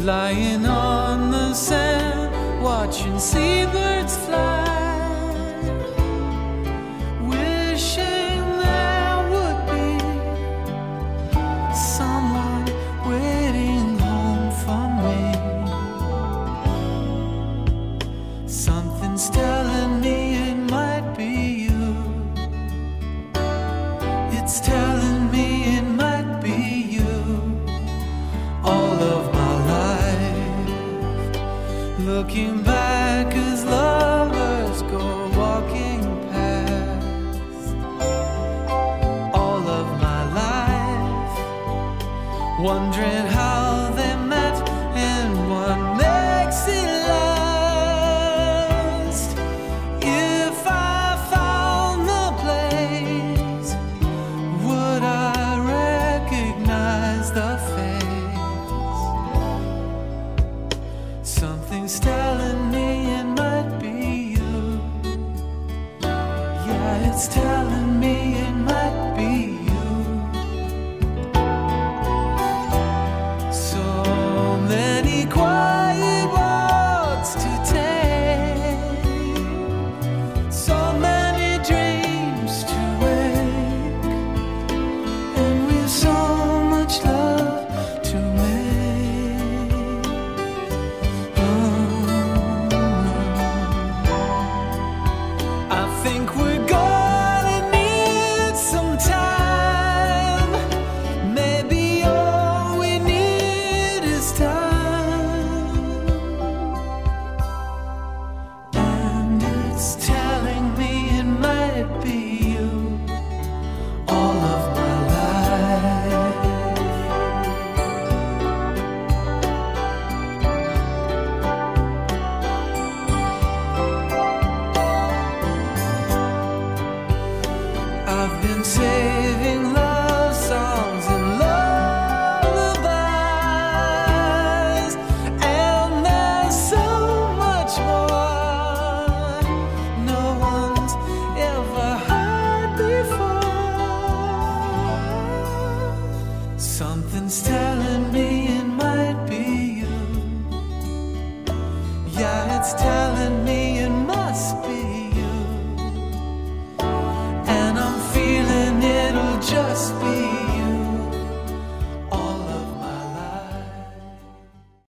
lying on the sand, watching seabirds fly, wishing there would be someone waiting home for me. Something's telling me it might be you. It's telling me it might be you. All of my life, looking back as lovers go walking past. All of my life, wondering how they met and what makes it last. If I found the place, would I recognize the face? Something's telling me it might be you. Yeah, it's telling